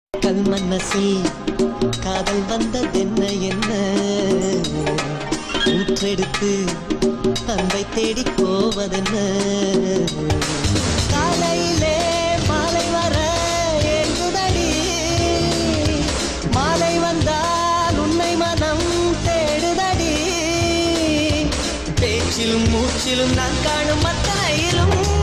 கல் மனசில் காதல் வந்ததென்ன என்ன ஊற்றெடுத்து தந்தை தேடி போவதென்ன காலையிலே மாலை வர ஏங்குதடி மாலை வந்தால் உன்னை மனம் தேடுதடி பேச்சிலும் மூச்சிலும் நான் காணும் அத்தனையிலும்